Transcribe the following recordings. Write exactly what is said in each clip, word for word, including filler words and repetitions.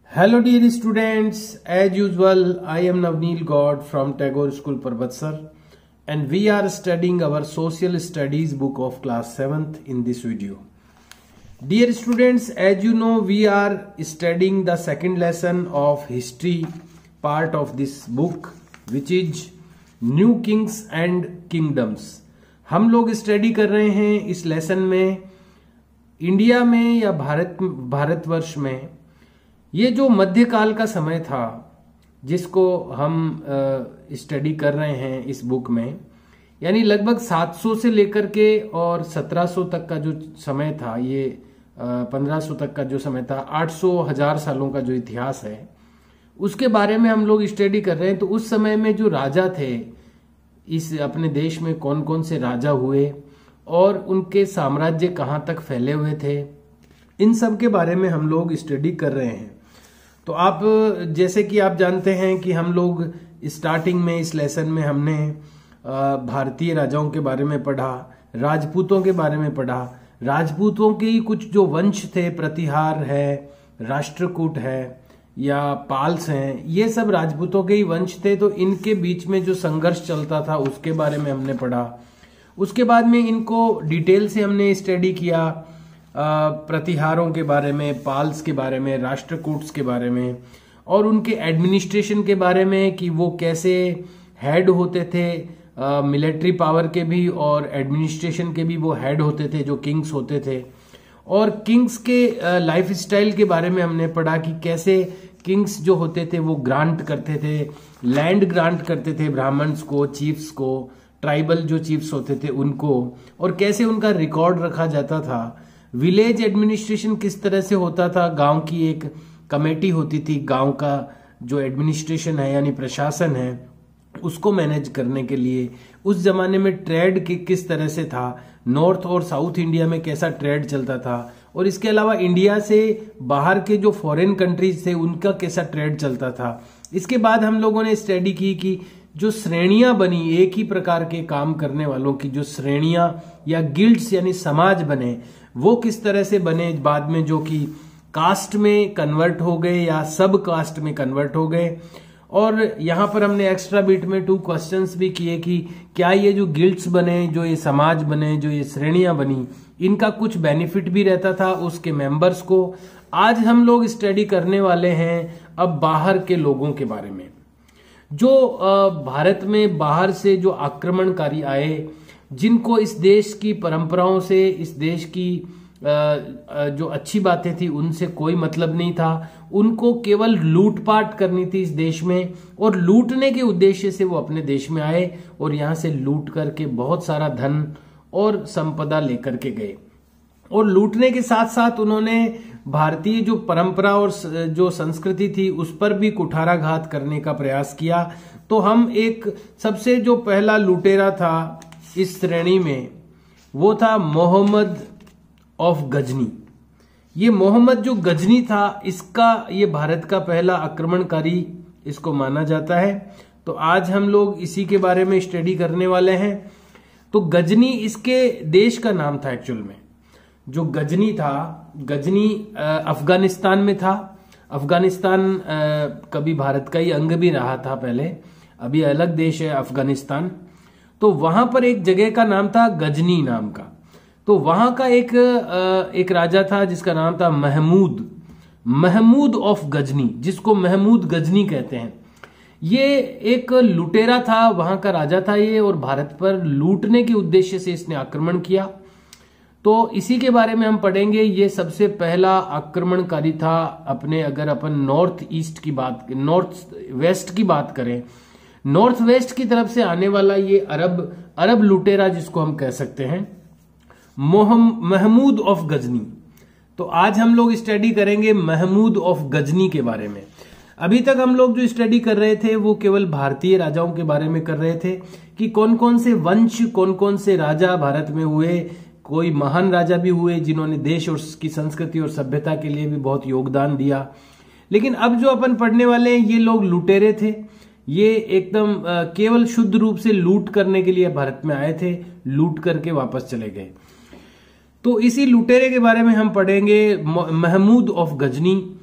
Hello dear students, as usual I am Navneel God from Tagore School Parbatsar and we are studying our social studies book of class seventh in this video. Dear students, as you know we are studying the second lesson of history part of this book which is New Kings and Kingdoms. हम लोग study कर रहे हैं इस lesson में India में या भारत भारतवर्ष में ये जो मध्यकाल का समय था जिसको हम स्टडी कर रहे हैं इस बुक में, यानी लगभग सात सौ से लेकर के और सत्रह सौ तक का जो समय था, ये पंद्रह सौ तक का जो समय था, आठ सौ हजार सालों का जो इतिहास है उसके बारे में हम लोग स्टडी कर रहे हैं। तो उस समय में जो राजा थे इस अपने देश में, कौन कौन से राजा हुए और उनके साम्राज्य कहाँ तक फैले हुए थे, इन सब के बारे में हम लोग स्टडी कर रहे हैं। तो आप जैसे कि आप जानते हैं कि हम लोग स्टार्टिंग में इस लेसन में हमने भारतीय राजाओं के बारे में पढ़ा, राजपूतों के बारे में पढ़ा। राजपूतों के ही कुछ जो वंश थे, प्रतिहार है, राष्ट्रकूट है या पाल्स हैं, ये सब राजपूतों के ही वंश थे। तो इनके बीच में जो संघर्ष चलता था उसके बारे में हमने पढ़ा। उसके बाद में इनको डिटेल से हमने स्टडी किया, प्रतिहारों के बारे में, पाल्स के बारे में, राष्ट्रकूट्स के बारे में और उनके एडमिनिस्ट्रेशन के बारे में कि वो कैसे हेड होते थे, मिलिट्री पावर के भी और एडमिनिस्ट्रेशन के भी वो हेड होते थे जो किंग्स होते थे। और किंग्स के लाइफ स्टाइल के बारे में हमने पढ़ा कि कैसे किंग्स जो होते थे वो ग्रांट करते थे, लैंड ग्रांट करते थे ब्राह्मण्स को, चीफ्स को, ट्राइबल जो चीफ्स होते थे उनको, और कैसे उनका रिकॉर्ड रखा जाता था। विलेज एडमिनिस्ट्रेशन किस तरह से होता था, गांव की एक कमेटी होती थी, गांव का जो एडमिनिस्ट्रेशन है यानी प्रशासन है उसको मैनेज करने के लिए। उस जमाने में ट्रेड कि, किस तरह से था, नॉर्थ और साउथ इंडिया में कैसा ट्रेड चलता था, और इसके अलावा इंडिया से बाहर के जो फॉरेन कंट्रीज थे उनका कैसा ट्रेड चलता था। इसके बाद हम लोगों ने स्टडी की कि जो श्रेणियां बनी, एक ही प्रकार के काम करने वालों की जो श्रेणियां या गिल्ड्स यानी समाज बने, वो किस तरह से बने बाद में, जो कि कास्ट में कन्वर्ट हो गए या सब कास्ट में कन्वर्ट हो गए। और यहाँ पर हमने एक्स्ट्रा बीट में टू क्वेश्चंस भी किए कि क्या ये जो गिल्ड्स बने, जो ये समाज बने, जो ये श्रेणियां बनी, इनका कुछ बेनिफिट भी रहता था उसके मेंबर्स को। आज हम लोग स्टडी करने वाले हैं अब बाहर के लोगों के बारे में, जो भारत में बाहर से जो आक्रमणकारी आए, जिनको इस देश की परंपराओं से, इस देश की जो अच्छी बातें थी उनसे कोई मतलब नहीं था। उनको केवल लूटपाट करनी थी इस देश में, और लूटने के उद्देश्य से वो अपने देश में आए और यहाँ से लूट करके बहुत सारा धन और संपदा लेकर के गए। और लूटने के साथ साथ उन्होंने भारतीय जो परंपरा और जो संस्कृति थी उस पर भी कुठाराघात करने का प्रयास किया। तो हम एक सबसे जो पहला लुटेरा था इस श्रेणी में वो था मोहम्मद ऑफ गजनी। ये मोहम्मद जो गजनी था, इसका ये भारत का पहला आक्रमणकारी इसको माना जाता है। तो आज हम लोग इसी के बारे में स्टडी करने वाले हैं। तो गजनी इसके देश का नाम था एक्चुअल में। जो गजनी था, गजनी अफगानिस्तान में था। अफगानिस्तान कभी भारत का ही अंग भी रहा था पहले, अभी अलग देश है अफगानिस्तान। तो वहां पर एक जगह का नाम था गजनी नाम का। तो वहां का एक एक राजा था जिसका नाम था महमूद, महमूद ऑफ गजनी, जिसको महमूद गजनी कहते हैं। ये एक लुटेरा था, वहां का राजा था ये, और भारत पर लूटने के उद्देश्य से इसने आक्रमण किया। तो इसी के बारे में हम पढ़ेंगे। ये सबसे पहला आक्रमणकारी था अपने, अगर अपन नॉर्थ ईस्ट की बात, नॉर्थ वेस्ट की बात करें, नॉर्थ वेस्ट की तरफ से आने वाला ये अरब अरब लुटेरा जिसको हम कह सकते हैं, महमूद ऑफ गजनी। तो आज हम लोग स्टडी करेंगे महमूद ऑफ गजनी के बारे में। अभी तक हम लोग जो स्टडी कर रहे थे वो केवल भारतीय राजाओं के बारे में कर रहे थे कि कौन कौन से वंश, कौन कौन से राजा भारत में हुए। कोई महान राजा भी हुए जिन्होंने देश और की संस्कृति और सभ्यता के लिए भी बहुत योगदान दिया। लेकिन अब जो अपन पढ़ने वाले हैं ये लोग लुटेरे थे। ये एकदम केवल शुद्ध रूप से लूट करने के लिए भारत में आए थे, लूट करके वापस चले गए। तो इसी लुटेरे के बारे में हम पढ़ेंगे, महमूद ऑफ गजनी।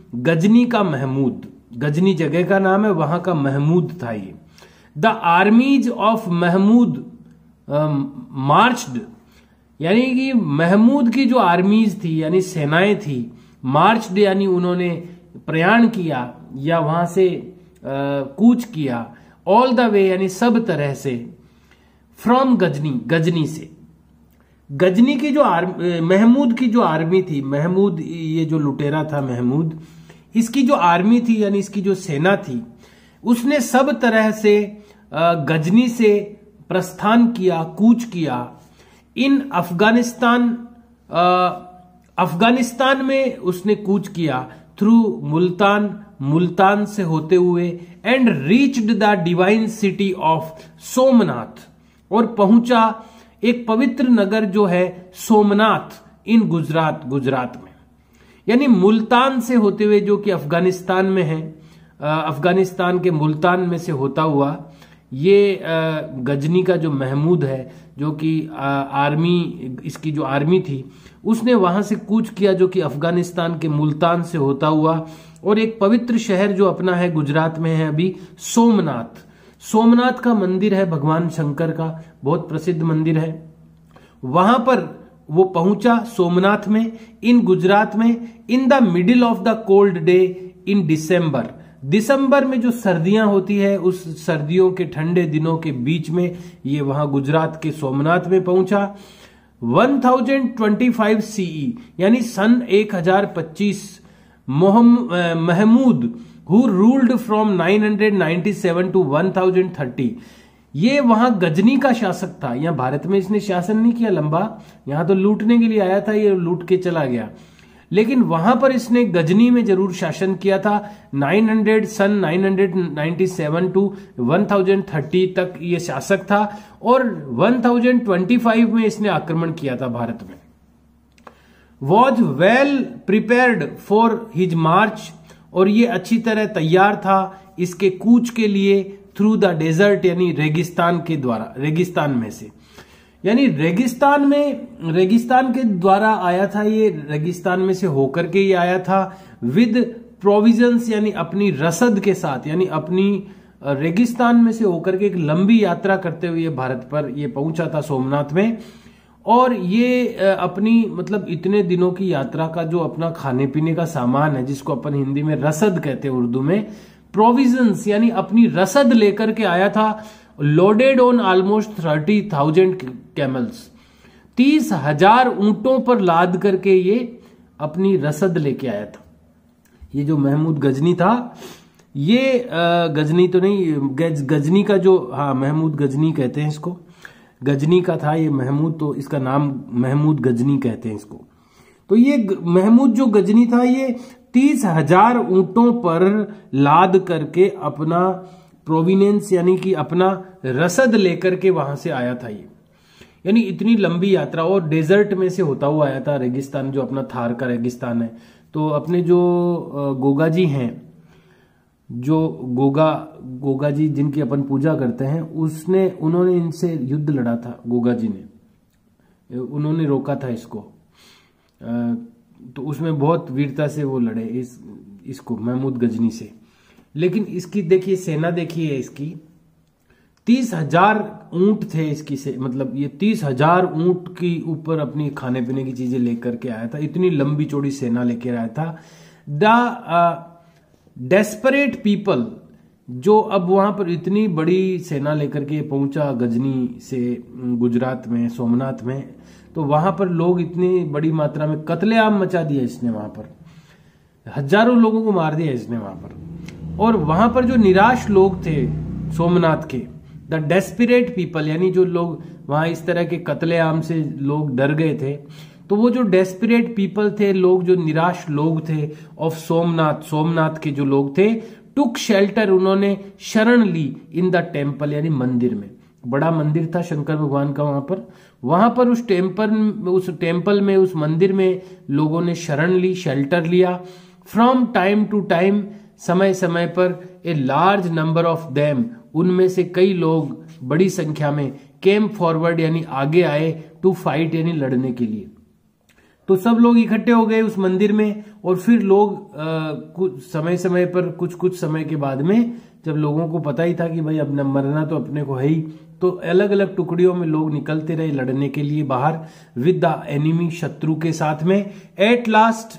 गजनी का महमूद, गजनी जगह का नाम है, वहां का महमूद था ये। The armies of Mahmud marched, यानी कि महमूद की जो आर्मीज थी यानी सेनाएं थी, मार्च्ड यानी उन्होंने प्रयाण किया या वहां से कूच किया, ऑल द वे यानी सब तरह से, फ्रॉम गजनी, गजनी से। गजनी की जो आर्मी, महमूद की जो आर्मी थी, महमूद ये जो लुटेरा था महमूद, इसकी जो आर्मी थी यानी इसकी जो सेना थी, उसने सब तरह से गजनी से प्रस्थान किया, कूच किया। इन अफगानिस्तान, अफगानिस्तान में उसने कूच किया, थ्रू मुल्तान, मुल्तान से होते हुए, and reached the divine city of Somnath, और पहुंचा एक पवित्र नगर जो है सोमनाथ इन गुजरात, गुजरात में। यानी मुल्तान से होते हुए, जो कि अफगानिस्तान में है, अफगानिस्तान के मुल्तान में से होता हुआ ये गजनी का जो महमूद है, जो कि आर्मी, इसकी जो आर्मी थी, उसने वहां से कूच किया, जो कि अफगानिस्तान के मुल्तान से होता हुआ, और एक पवित्र शहर जो अपना है गुजरात में है अभी, सोमनाथ। सोमनाथ का मंदिर है भगवान शंकर का, बहुत प्रसिद्ध मंदिर है। वहां पर वो पहुंचा सोमनाथ में, इन गुजरात में, in the middle of the cold day in December. दिसंबर में जो सर्दियां होती है, उस सर्दियों के ठंडे दिनों के बीच में ये वहां गुजरात के सोमनाथ में पहुंचा। One thousand twenty five CE यानी सन एक हजार पच्चीस, Mahmud who ruled from nine hundred ninety seven to one thousand thirty, ये वहां गजनी का शासक था। यहां भारत में इसने शासन नहीं किया लंबा, यहां तो लूटने के लिए आया था, ये लूट के चला गया, लेकिन वहां पर इसने गजनी में जरूर शासन किया था। नाइन हंड्रेड सन nine hundred ninety seven to one thousand thirty तक ये शासक था, और वन थाउजेंड ट्वेंटी फाइव में इसने आक्रमण किया था भारत में। Was well prepared for his march, और ये अच्छी तरह तैयार था इसके कूच के लिए, थ्रू द डेजर्ट यानी रेगिस्तान के द्वारा, रेगिस्तान में से, यानी रेगिस्तान में, रेगिस्तान के द्वारा आया था ये, रेगिस्तान में से होकर के ये आया था, विद प्रोविजंस यानी अपनी रसद के साथ, यानी अपनी रेगिस्तान में से होकर के एक लंबी यात्रा करते हुए भारत पर ये पहुंचा था सोमनाथ में। और ये अपनी मतलब इतने दिनों की यात्रा का जो अपना खाने पीने का सामान है, जिसको अपन हिंदी में रसद कहते हैं, उर्दू में प्रोविजंस यानी अपनी रसद लेकर के आया था। Loaded on almost thirty thousand camels, तीस हजार ऊंटों पर लाद करके ये अपनी रसद लेके आया था। ये जो महमूद गजनी था, ये गजनी तो नहीं, गज, गजनी का जो, हाँ महमूद गजनी कहते हैं इसको, गजनी का था ये महमूद, तो इसका नाम महमूद गजनी कहते हैं इसको। तो ये महमूद जो गजनी था, ये तीस हजार ऊंटों पर लाद करके अपना प्रोविनेंस यानी कि अपना रसद लेकर के वहां से आया था ये, यानी इतनी लंबी यात्रा, और डेजर्ट में से होता हुआ आया था, रेगिस्तान जो अपना थार का रेगिस्तान है। तो अपने जो गोगा जी हैं, जो गोगा गोगा जी जिनकी अपन पूजा करते हैं, उसने उन्होंने इनसे युद्ध लड़ा था, गोगा जी ने, उन्होंने रोका था इसको, तो उसमें बहुत वीरता से वो लड़े इस इसको महमूद गजनी से। लेकिन इसकी देखिए सेना देखिए, इसकी तीस हजार ऊंट थे इसकी से, मतलब ये तीस हजार ऊंट की ऊपर अपनी खाने पीने की चीजें लेकर के आया था, इतनी लंबी चौड़ी सेना लेकर आया था। द डेस्परेट पीपल, जो अब वहां पर इतनी बड़ी सेना लेकर के पहुंचा गजनी से गुजरात में, सोमनाथ में, तो वहां पर लोग इतनी बड़ी मात्रा में कत्लेआम मचा दिया इसने, वहां पर हजारों लोगों को मार दिया इसने वहां पर। और वहां पर जो निराश लोग थे सोमनाथ के, द डेस्परेट पीपल, यानी जो लोग वहां इस तरह के कत्लेआम से लोग डर गए थे, तो वो जो डेस्परेट पीपल थे, लोग जो निराश लोग थे ऑफ सोमनाथ, सोमनाथ के जो लोग थे, टुक शेल्टर, उन्होंने शरण ली इन द टेम्पल यानी मंदिर में। बड़ा मंदिर था शंकर भगवान का वहां पर, वहां पर उस टेम्पल उस टेम्पल में, उस मंदिर में लोगों ने शरण ली, शेल्टर लिया। फ्रॉम टाइम टू टाइम, समय समय पर, a large number of them, उनमें से कई लोग बड़ी संख्या में, केम फॉरवर्ड यानी आगे आए, टू फाइट यानी लड़ने के लिए। तो सब लोग इकट्ठे हो गए उस मंदिर में, और फिर लोग आ, कुछ समय समय पर कुछ कुछ समय के बाद में जब लोगों को पता ही था कि भाई अब मरना तो अपने को है ही, तो अलग अलग टुकड़ियों में लोग निकलते रहे लड़ने के लिए बाहर विद द एनिमी, शत्रु के साथ में। एट लास्ट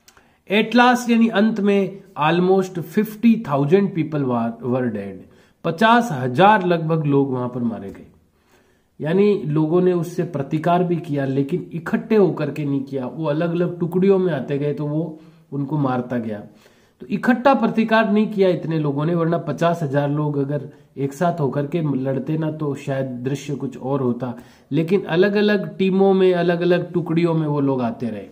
एट लास्ट यानी अंत में almost fifty thousand people were dead, पचास हजार लगभग लोग वहां पर मारे गए। यानी लोगों ने उससे प्रतिकार भी किया, लेकिन इकट्ठे होकर के नहीं किया, वो अलग अलग टुकड़ियों में आते गए तो वो उनको मारता गया। तो इकट्ठा प्रतिकार नहीं किया इतने लोगों ने, वरना पचास हजार लोग अगर एक साथ होकर के लड़ते ना तो शायद दृश्य कुछ और होता, लेकिन अलग अलग टीमों में अलग अलग टुकड़ियों में वो लोग आते रहे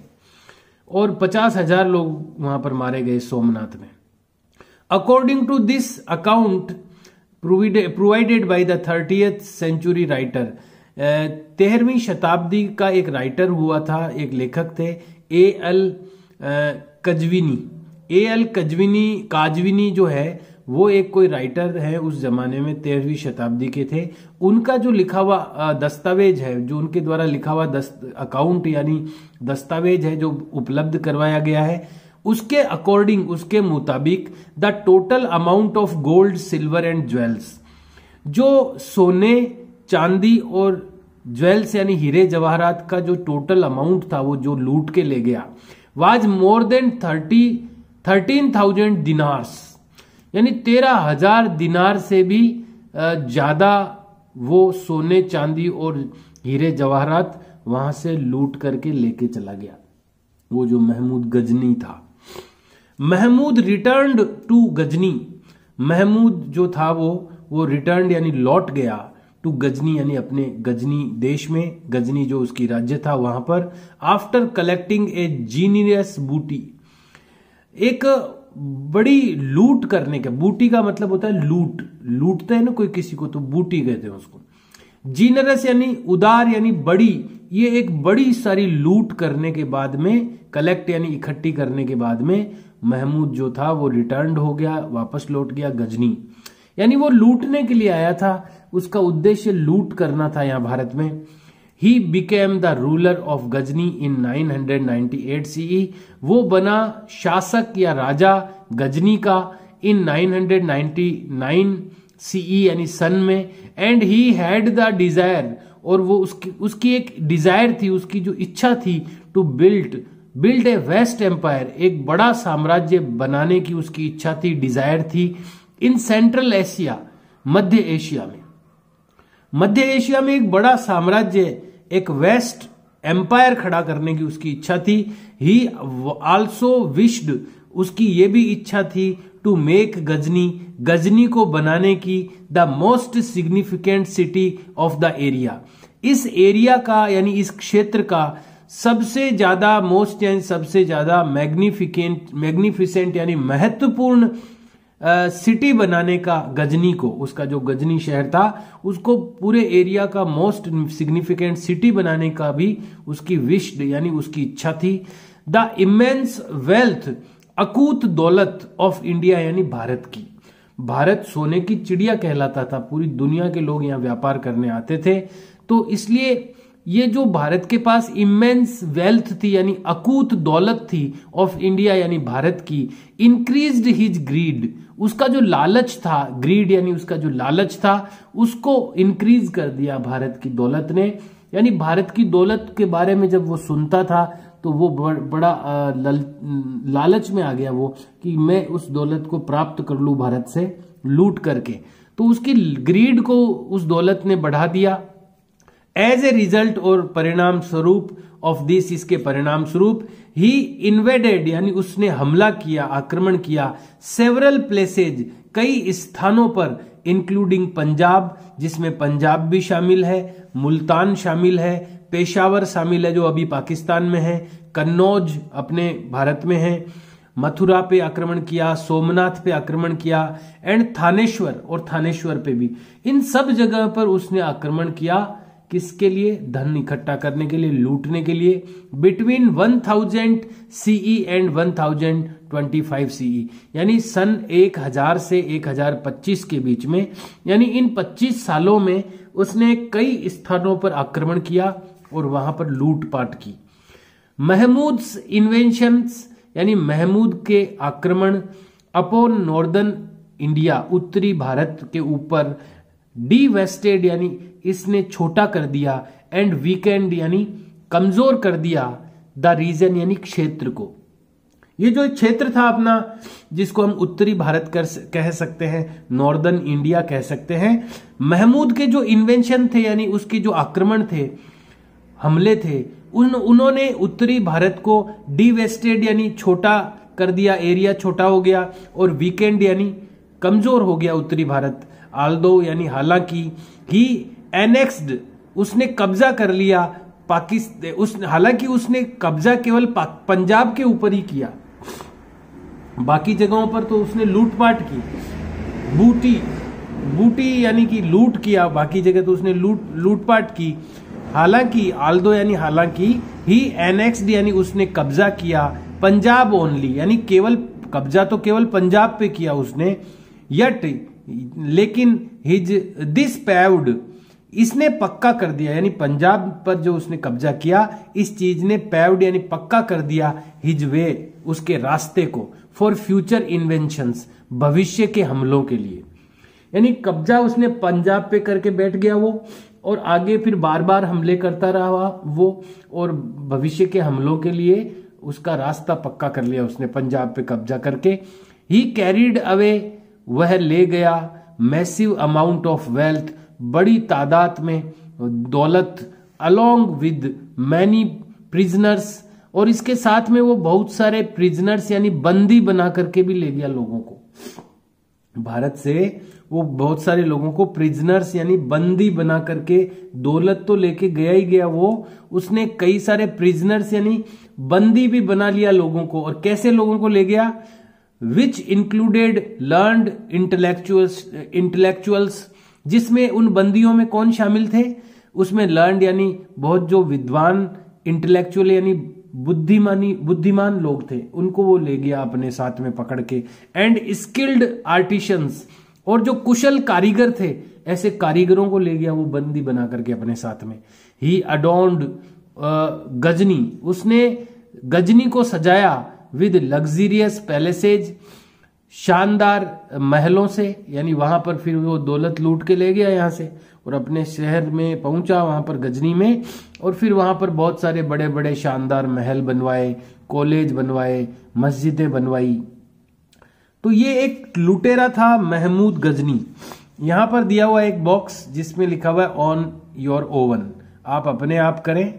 और पचास हजार लोग वहां पर मारे गए सोमनाथ में। According to this account provided by the thirtieth century writer, तेरहवीं शताब्दी का एक राइटर हुआ था, एक लेखक थे ए एल कजविनी। ए एल कजविनी काजविनी जो है वो एक कोई राइटर है उस जमाने में, तेरहवीं शताब्दी के थे। उनका जो लिखा हुआ दस्तावेज है, जो उनके द्वारा लिखा हुआ अकाउंट यानी दस्तावेज है जो उपलब्ध करवाया गया है, उसके अकॉर्डिंग, उसके मुताबिक the total amount of gold silver and jewels, जो सोने चांदी और ज्वेल्स यानी हीरे जवाहरात का जो टोटल अमाउंट था वो जो लूट के ले गया, was more than thirty thirteen thousand dinars, यानी तेरह हजार दिनार से भी ज्यादा वो सोने चांदी और हीरे जवाहरात वहां से लूट करके लेके चला गया, वो जो महमूद गजनी था। महमूद रिटर्न्ड टू गजनी, महमूद जो था वो वो रिटर्न यानी लौट गया टू गजनी यानी अपने गजनी देश में, गजनी जो उसकी राज्य था वहां पर। आफ्टर कलेक्टिंग ए जीनियस बूटी, एक बड़ी लूट करने का, बूटी का मतलब होता है लूट, लूटते हैं ना कोई किसी को तो बूटी कहते हैं उसको। जीनरस यानी उदार यानी बड़ी, ये एक बड़ी सारी लूट करने के बाद में, कलेक्ट यानी इकट्ठी करने के बाद में महमूद जो था वो रिटर्न हो गया, वापस लौट गया गजनी, यानी वो लूटने के लिए आया था, उसका उद्देश्य लूट करना था यहाँ भारत में। He became the ruler of Ghazni in nine hundred ninety eight CE, वो बना शासक या राजा गजनी का in nine hundred ninety nine CE यानी सन में। And he had the desire, और वो उसकी उसकी एक डिजायर थी, उसकी जो इच्छा थी to build build a vast empire, एक बड़ा साम्राज्य बनाने की उसकी इच्छा थी, डिजायर थी। इन सेंट्रल एशिया, मध्य एशिया में, मध्य एशिया में एक बड़ा साम्राज्य, एक वेस्ट एम्पायर खड़ा करने की उसकी इच्छा थी। ही आल्सो विश्ड, उसकी ये भी इच्छा थी टू मेक गजनी, गजनी को बनाने की the most significant city of the area, इस एरिया का यानी इस क्षेत्र का सबसे ज्यादा मोस्ट यानी सबसे ज्यादा मैग्निफिकेंट मैग्निफिसेंट यानी महत्वपूर्ण सिटी बनाने का गजनी को, उसका जो गजनी शहर था उसको पूरे एरिया का मोस्ट सिग्निफिकेंट सिटी बनाने का भी उसकी विश यानी उसकी इच्छा थी। द इमेंस वेल्थ, अकूत दौलत ऑफ इंडिया यानी भारत की, भारत सोने की चिड़िया कहलाता था, पूरी दुनिया के लोग यहाँ व्यापार करने आते थे, तो इसलिए ये जो भारत के पास इमेंस वेल्थ थी यानी अकूत दौलत थी ऑफ इंडिया यानी भारत की, इंक्रीज्ड हिज ग्रीड, उसका जो लालच था, ग्रीड यानी उसका जो लालच था उसको इंक्रीज कर दिया भारत की दौलत ने। यानी भारत की दौलत के बारे में जब वो सुनता था तो वो बड़ा लालच में आ गया वो कि मैं उस दौलत को प्राप्त कर लूं भारत से लूट करके, तो उसकी ग्रीड को उस दौलत ने बढ़ा दिया। एज ए रिजल्ट और परिणाम स्वरूप ऑफ दिस, इसके परिणाम स्वरूप ही इन्वेडेड यानी उसने हमला किया, आक्रमण किया, सेवरल प्लेसेज कई स्थानों पर, इंक्लूडिंग पंजाब जिसमें पंजाब भी शामिल है, मुल्तान शामिल है, पेशावर शामिल है जो अभी पाकिस्तान में है, कन्नौज अपने भारत में है, मथुरा पे आक्रमण किया, सोमनाथ पे आक्रमण किया, एंड थानेश्वर और थानेश्वर पे भी, इन सब जगह पर उसने आक्रमण किया। किसके लिए? धन इकट्ठा करने के लिए, लूटने के लिए। Between one thousand CE and one thousand twenty five CE यानी सन एक हजार से एक हजार पच्चीस के बीच में, यानी इन पच्चीस सालों में उसने कई स्थानों पर आक्रमण किया और वहां पर लूटपाट की। महमूद्स इन्वेंशंस यानी महमूद के आक्रमण अपॉन नॉर्दर्न इंडिया, उत्तरी भारत के ऊपर, डिवेस्टेड यानी इसने छोटा कर दिया, एंड वीकेंड यानी कमजोर कर दिया, द रीजन यानी क्षेत्र को। ये जो क्षेत्र था अपना, जिसको हम उत्तरी भारत कर कह सकते हैं, नॉर्दर्न इंडिया कह सकते हैं, महमूद के जो इन्वेंशन थे यानी उसके जो आक्रमण थे, हमले थे, उन उन्होंने उत्तरी भारत को डिवेस्टेड यानी छोटा कर दिया, एरिया छोटा हो गया, और वीकेंड यानी कमजोर हो गया उत्तरी भारत। आल्दो यानी हालांकि, ही एनेक्स्ड उसने कब्जा कर लिया पाकिस्तान, उस हालांकि उसने कब्जा केवल पंजाब के ऊपर ही किया, बाकी जगहों पर तो उसने लूटपाट की, बूटी बूटी यानी कि लूट किया, बाकी जगह तो उसने लूट लूटपाट की। हालांकि आल्दो यानी हालांकि, ही एनेक्स्ड यानी उसने कब्जा किया, पंजाब ओनली यानी केवल कब्जा तो केवल पंजाब पे किया उसने, यट लेकिन हिज दिस पैव्ड इसने पक्का कर दिया, यानी पंजाब पर जो उसने कब्जा किया, इस चीज ने पैव्ड यानी पक्का कर दिया, हिज वे उसके रास्ते को, फॉर फ्यूचर इन्वेंशंस भविष्य के हमलों के लिए। यानी कब्जा उसने पंजाब पे करके बैठ गया वो, और आगे फिर बार बार हमले करता रहा वो, और भविष्य के हमलों के लिए उसका रास्ता पक्का कर लिया उसने पंजाब पे कब्जा करके। ही कैरिड अवे वह ले गया, मैसिव अमाउंट ऑफ वेल्थ बड़ी तादाद में दौलत, अलोंग विद मैनी प्रिजनर्स और इसके साथ में वो बहुत सारे प्रिजनर्स यानी बंदी बना करके भी ले गया लोगों को। भारत से वो बहुत सारे लोगों को प्रिजनर्स यानी बंदी बना करके, दौलत तो लेके गया ही गया वो, उसने कई सारे प्रिजनर्स यानी बंदी भी बना लिया लोगों को। और कैसे लोगों को ले गया? Which included learned intellectuals intellectuals जिसमें उन बंदियों में कौन शामिल थे? उसमें लर्नड यानी बहुत जो विद्वान, इंटेलेक्चुअल यानी बुद्धिमानी बुद्धिमान लोग थे, उनको वो ले गया अपने साथ में पकड़ के। एंड स्किल्ड आर्टिशंस और जो कुशल कारीगर थे, ऐसे कारीगरों को ले गया वो बंदी बना करके अपने साथ में। ही अडोन्ड गजनी, उसने गजनी को सजाया विद लग्जरियस पैलेसेज, शानदार महलों से, यानी वहां पर फिर वो दौलत लूट के ले गया यहां से और अपने शहर में पहुंचा वहां पर गजनी में, और फिर वहां पर बहुत सारे बड़े बड़े शानदार महल बनवाए, कॉलेज बनवाए, मस्जिदें बनवाई। तो ये एक लुटेरा था महमूद गजनी। यहां पर दिया हुआ एक बॉक्स जिसमें लिखा हुआ है ऑन योर ओवन, आप अपने आप करें।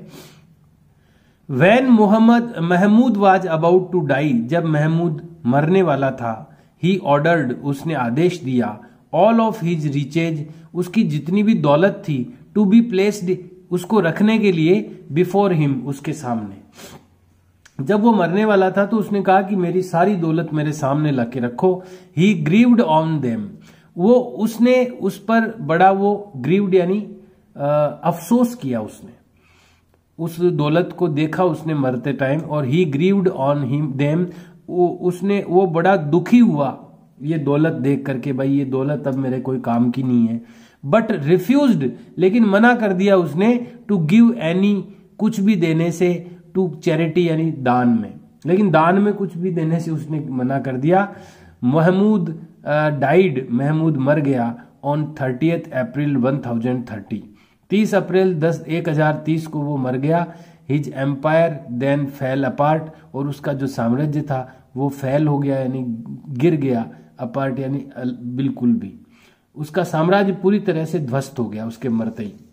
When Mohammad Mahmud was about to die, जब महमूद मरने वाला था, ही ऑर्डर्ड, उसने आदेश दिया, ऑल ऑफ हिज रिचेज, उसकी जितनी भी दौलत थी, टू बी प्लेस्ड, उसको रखने के लिए, बिफोर हिम, उसके सामने। जब वो मरने वाला था तो उसने कहा कि मेरी सारी दौलत मेरे सामने ला के रखो। ही ग्रीव्ड ऑन देम, वो उसने उस पर बड़ा वो ग्रीव्ड यानी अफसोस किया, उसने उस दौलत को देखा उसने मरते टाइम, और he grieved on him them, वो उसने वो बड़ा दुखी हुआ ये दौलत देख करके, भाई ये दौलत अब मेरे कोई काम की नहीं है। बट रिफ्यूज्ड, लेकिन मना कर दिया उसने, टू गिव एनी, कुछ भी देने से, टू चैरिटी यानी दान में, लेकिन दान में कुछ भी देने से उसने मना कर दिया। महमूद डाइड, महमूद मर गया on thirtieth April one thousand thirty, तीस अप्रैल दस एक हजार तीस को वो मर गया। His empire then fell apart, और उसका जो साम्राज्य था वो फेल हो गया यानी गिर गया, अपार्ट यानी बिल्कुल भी, उसका साम्राज्य पूरी तरह से ध्वस्त हो गया उसके मरते ही।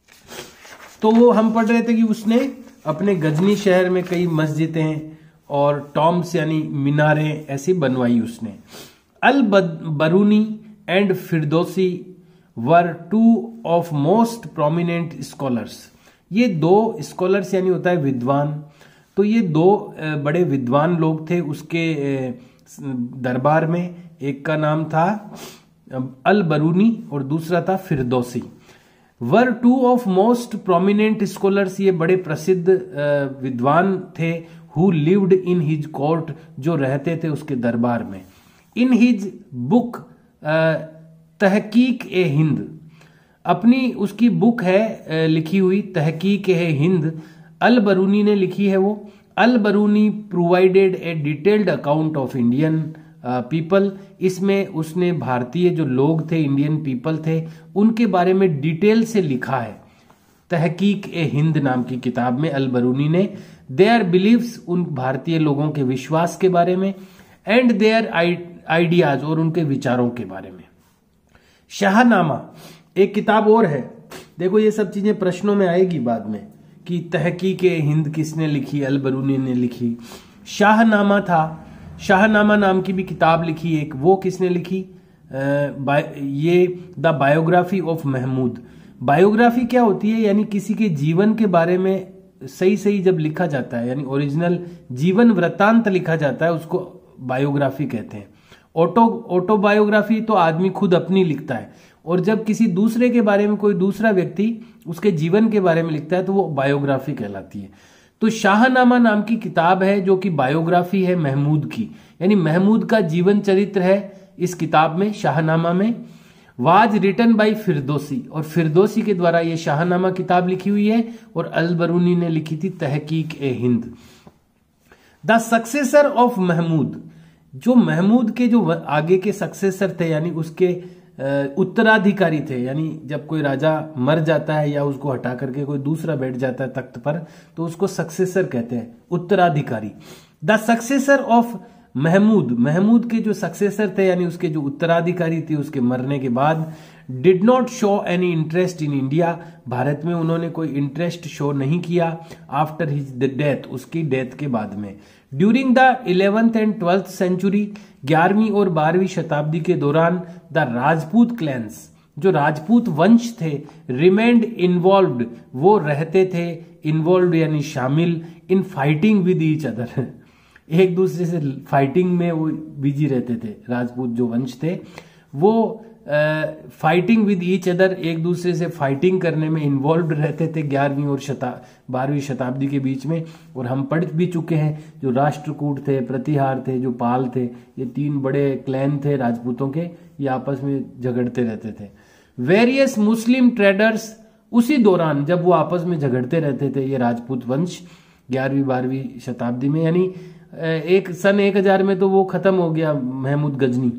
तो वो हम पढ़ रहे थे कि उसने अपने गजनी शहर में कई मस्जिदें और टॉम्स यानी मीनारें ऐसी बनवाई उसने। Al Biruni and Firdausi were two of most prominent scholars, ये दो स्कॉलर्स यानी होता है विद्वान, तो ये दो बड़े विद्वान लोग थे उसके दरबार में। एक का नाम था अल बरूनी और दूसरा था Firdausi. Were two of most prominent scholars, ये बड़े प्रसिद्ध विद्वान थे। Who lived in his court, जो रहते थे उसके दरबार में। इन हिज बुक तहकीक ए हिंद, अपनी उसकी बुक है लिखी हुई तहकीक ए हिंद, अल बरूनी ने लिखी है वो। Al Biruni provided a detailed account of Indian people, इसमें उसने भारतीय जो लोग थे, इंडियन पीपल थे, उनके बारे में डिटेल से लिखा है तहकीक ए हिंद नाम की किताब में अल बरूनी ने। देयर बिलीव्स, उन भारतीय लोगों के विश्वास के बारे में, एंड देयर आइडियाज, और उनके विचारों के बारे में। शाहनामा एक किताब और है, देखो ये सब चीजें प्रश्नों में आएगी बाद में कि तहकीक ए हिंद किसने लिखी, अल बरूनी ने लिखी। शाहनामा था, शाहनामा नाम की भी किताब लिखी एक, वो किसने लिखी, आ, ये the biography of Mahmud. Biography क्या होती है, यानी किसी के जीवन के बारे में सही सही जब लिखा जाता है, यानी ओरिजिनल जीवन वृत्तांत लिखा जाता है, उसको बायोग्राफी कहते हैं। ऑटो ऑटोबायोग्राफी तो आदमी खुद अपनी लिखता है, और जब किसी दूसरे के बारे में कोई दूसरा व्यक्ति उसके जीवन के बारे में लिखता है तो वो बायोग्राफी कहलाती है। तो शाहनामा नाम की किताब है जो कि बायोग्राफी है महमूद की, यानी महमूद का जीवन चरित्र है इस किताब में, शाहनामा में। वाज रिटन बाय फिरदौसी, और फिरदौसी के द्वारा ये शाहनामा किताब लिखी हुई है, और अल बरूनी ने लिखी थी Tahqiq e Hind. The successor of Mahmud, जो महमूद के जो आगे के सक्सेसर थे, यानी उसके उत्तराधिकारी थे, यानी जब कोई राजा मर जाता है या उसको हटा करके कोई दूसरा बैठ जाता है तख्त पर, तो उसको सक्सेसर कहते हैं, उत्तराधिकारी। The successor of Mahmud, Mahmud के जो सक्सेसर थे यानी उसके जो उत्तराधिकारी थे उसके मरने के बाद, did not show any interest in India, Bharat में उन्होंने कोई इंटरेस्ट शो नहीं किया। आफ्टर हिज डेथ, उसकी डेथ के बाद में। During the eleventh and twelfth century, ग्यारहवीं और बारहवीं शताब्दी के दौरान, द राजपूत क्लैंस, जो राजपूत वंश थे, रिमेंड इन्वॉल्व्ड, वो रहते थे, इन्वॉल्व यानी शामिल, in fighting with each other, एक दूसरे से फाइटिंग में वो बिजी रहते थे। राजपूत जो वंश थे वो फाइटिंग विद ईच अदर, एक दूसरे से फाइटिंग करने में इन्वॉल्व रहते थे ग्यारहवीं और शता बारहवीं शताब्दी के बीच में। और हम पढ़ भी चुके हैं, जो राष्ट्रकूट थे, प्रतिहार थे, जो पाल थे, ये तीन बड़े क्लैन थे राजपूतों के, ये आपस में झगड़ते रहते थे। वेरियस मुस्लिम ट्रेडर्स, उसी दौरान जब वो आपस में झगड़ते रहते थे ये राजपूत वंश ग्यारहवीं बारहवीं शताब्दी में, यानी एक सन एक हजार में तो वो खत्म हो गया महमूद गजनी,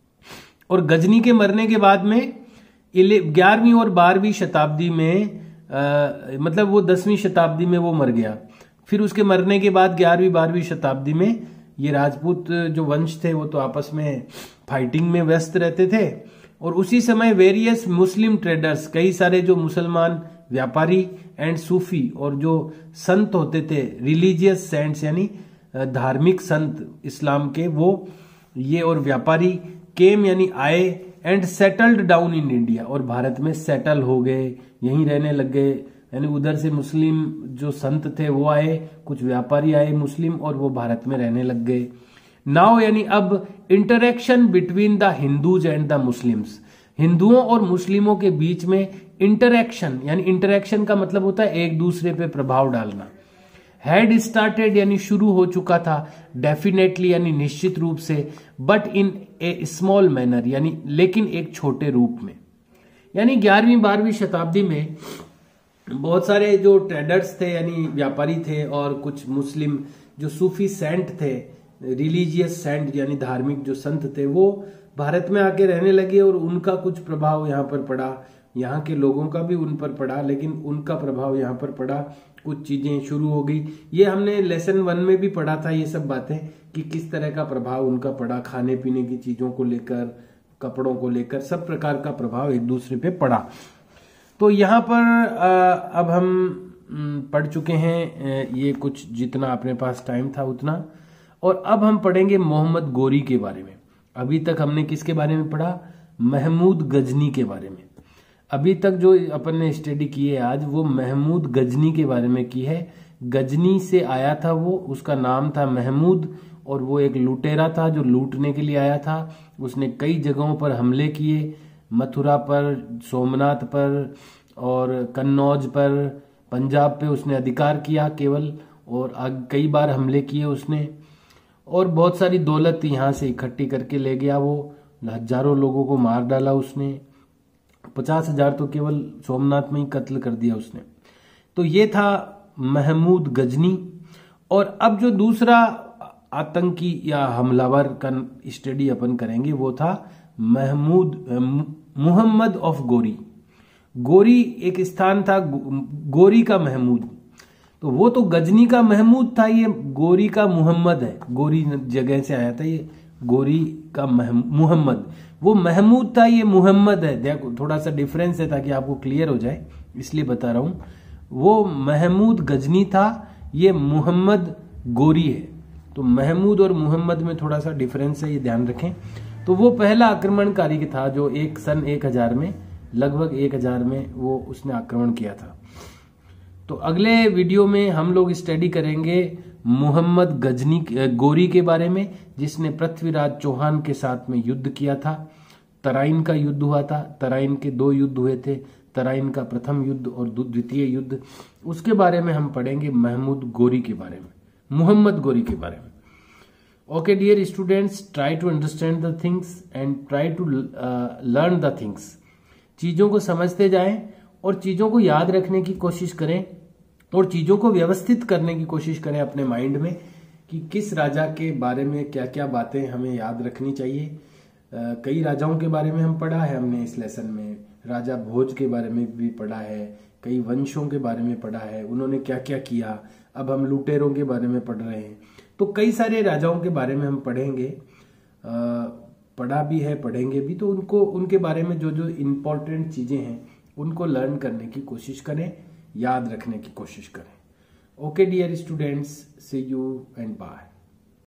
और गजनी के मरने के बाद में ग्यारहवीं और बारहवीं शताब्दी में आ, मतलब वो दसवीं शताब्दी में वो मर गया। फिर उसके मरने के बाद ग्यारहवीं बारहवीं शताब्दी में ये राजपूत जो वंश थे वो तो आपस में फाइटिंग में व्यस्त रहते थे। और उसी समय वेरियस मुस्लिम ट्रेडर्स, कई सारे जो मुसलमान व्यापारी एंड सूफी, और जो संत होते थे, रिलीजियस सेंट्स यानी धार्मिक संत इस्लाम के, वो ये और व्यापारी केम यानी आए, and settled down in India, और भारत में सेटल हो गए, यहीं रहने लग गए। यानी उधर से मुस्लिम जो संत थे वो आए, कुछ व्यापारी आए मुस्लिम, और वो भारत में रहने लग गए। नाउ यानी अब interaction between the Hindus and the Muslims, हिंदुओं और मुस्लिमों के बीच में इंटरेक्शन, यानी इंटरेक्शन का मतलब होता है एक दूसरे पे प्रभाव डालना। हैड स्टार्टेड यानी शुरू हो चुका था, डेफिनेटली यानी निश्चित रूप से, but in a small manner यानी लेकिन एक छोटे रूप में। यानी ग्यारहवीं बारहवीं शताब्दी में बहुत सारे जो ट्रेडर्स थे यानी व्यापारी थे, और कुछ मुस्लिम जो सूफी सेंट थे, रिलीजियस सेंट यानी धार्मिक जो संत थे, वो भारत में आके रहने लगे, और उनका कुछ प्रभाव यहाँ पर पड़ा, यहाँ के लोगों का भी उन पर पड़ा, लेकिन उनका प्रभाव यहाँ पर पड़ा, कुछ चीजें शुरू हो गई। ये हमने लेसन वन में भी पढ़ा था ये सब बातें, कि किस तरह का प्रभाव उनका पड़ा, खाने पीने की चीजों को लेकर, कपड़ों को लेकर, सब प्रकार का प्रभाव एक दूसरे पे पड़ा। तो यहाँ पर अब हम पढ़ चुके हैं ये कुछ, जितना अपने पास टाइम था उतना, और अब हम पढ़ेंगे मोहम्मद गोरी के बारे में। अभी तक हमने किसके बारे में पढ़ा, महमूद गजनी के बारे में। अभी तक जो अपन ने स्टडी की है आज, वो महमूद गजनी के बारे में की है। गजनी से आया था वो, उसका नाम था महमूद, और वो एक लुटेरा था जो लूटने के लिए आया था। उसने कई जगहों पर हमले किए, मथुरा पर, सोमनाथ पर, और कन्नौज पर, पंजाब पे उसने अधिकार किया केवल, और कई बार हमले किए उसने, और बहुत सारी दौलत यहाँ से इकट्ठी करके ले गया वो। हजारों लोगों को मार डाला उसने, पचास हजार तो केवल सोमनाथ में ही कत्ल कर दिया उसने। तो ये था महमूद गजनी। और अब जो दूसरा आतंकी या हमलावर का स्टडी अपन करेंगे वो था महमूद मुहम्मद ऑफ गोरी। गोरी एक स्थान था, गोरी का महमूद। तो वो तो गजनी का महमूद था, ये गोरी का मुहम्मद है, गोरी जगह से आया था ये गोरी का मुहम्मद। वो महमूद था, ये मुहम्मद है। देखो थोड़ा सा डिफरेंस है ताकि आपको क्लियर हो जाए, इसलिए बता रहा हूं। वो महमूद गजनी था, ये मुहम्मद गोरी है। तो महमूद और मुहम्मद में थोड़ा सा डिफरेंस है, ये ध्यान रखें। तो वो पहला आक्रमणकारी था जो एक सन एक हजार में, लगभग एक हजार में वो उसने आक्रमण किया था। तो अगले वीडियो में हम लोग स्टडी करेंगे मुहम्मद गजनी गोरी के बारे में, जिसने पृथ्वीराज चौहान के साथ में युद्ध किया था। तराइन का युद्ध हुआ था, तराइन के दो युद्ध हुए थे, तराइन का प्रथम युद्ध और द्वितीय युद्ध। उसके बारे में हम पढ़ेंगे महमूद गोरी के बारे में, मुहम्मद गोरी के बारे में। Okay dear students, try to understand the things and try to learn the things. चीजों को समझते जाएं और चीजों को याद रखने की कोशिश करें और चीजों को व्यवस्थित करने की कोशिश करें अपने माइंड में कि किस राजा के बारे में क्या क्या बातें हमें याद रखनी चाहिए। uh, कई राजाओं के बारे में हम पढ़ा है हमने इस लेसन में, राजा भोज के बारे में भी पढ़ा है, कई वंशों के बारे में पढ़ा है, उन्होंने क्या क्या किया। अब हम लुटेरों के बारे में पढ़ रहे हैं, तो कई सारे राजाओं के बारे में हम पढ़ेंगे, पढ़ा भी है, पढ़ेंगे भी। तो उनको उनके बारे में जो जो इम्पोर्टेंट चीजें हैं उनको लर्न करने की कोशिश करें, याद रखने की कोशिश करें। Okay dear students, see you and bye.